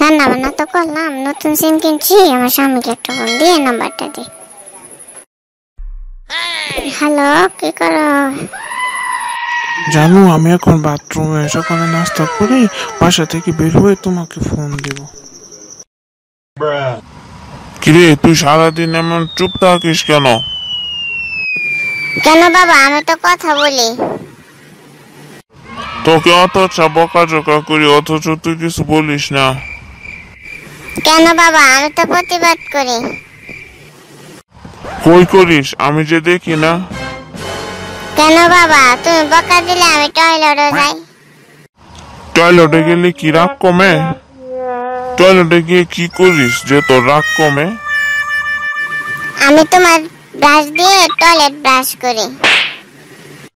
রান্না বান্না তো করলাম, নতুন সিম কিনছি, আমার স্বামীকে একটা ফোন দিয়ে নাম্বারটা দি। হ্যালো, কি করো? জানো আমি এখন বাথরুমে সকালে নাস্তা করে বাসা থেকে বের হয়ে তোমাকে ফোন দেব। কিরে তুই সারাদিন এমন চুপ থাকিস কেন? কেন বাবা, আমি তো কথা বলি। তোকে অত বকাঝকা করি অথচ তুই কিছু বলিস না। কেন বাবা, আমি তো প্রতিবাদ করি। কই করিস আমি যে দেখি না। কেন বাবা, তুমি বকা দিলে আমি টয়লেটে যাই। টয়লেটে গেলে কি রাগ কমে? টয়লেটে গিয়ে কি করিস যে তোর রাগ কমে? আমি তোমার ব্রাশ দিয়ে টয়লেট ব্রাশ করি।